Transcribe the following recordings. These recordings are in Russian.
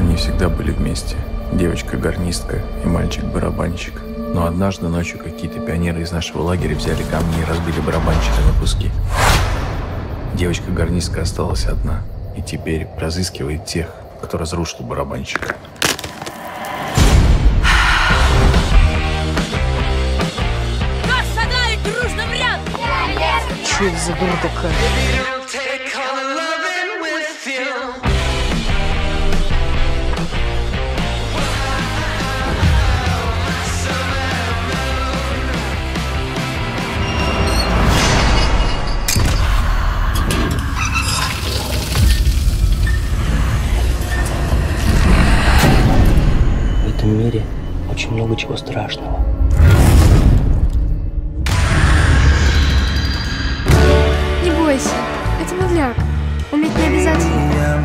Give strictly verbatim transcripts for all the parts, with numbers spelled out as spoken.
Они всегда были вместе. Девочка-гарнистка и мальчик-барабанщик. Но однажды ночью какие-то пионеры из нашего лагеря взяли камни и разбили барабанщика на куски. Девочка-гарнистка осталась одна. И теперь разыскивает тех, кто разрушил барабанщика. Что это за дура такая? В этом мире очень много чего страшного. Не бойся, это медляк. Уметь не обязательно.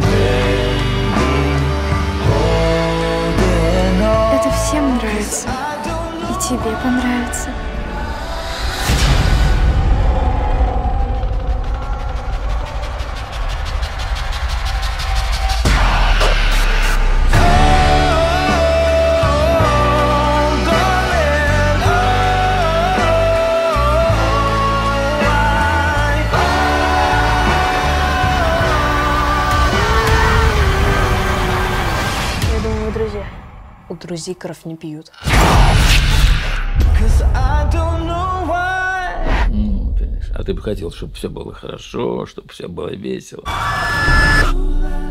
Это всем нравится. И тебе понравится. Друзья. У друзей кровь не пьют. Ну, конечно. А ты бы хотел, чтобы все было хорошо, чтобы все было весело.